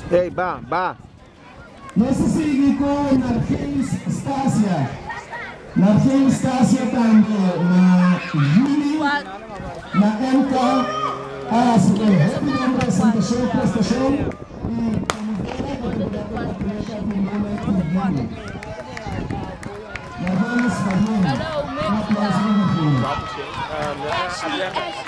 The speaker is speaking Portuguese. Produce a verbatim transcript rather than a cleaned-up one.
Ei, ba, ba. Nesse sigue com Narfins Stasia. Narfins Stasia também na Juni, na Enca, a segunda representação, prestação e nós vamos fazer uma próxima.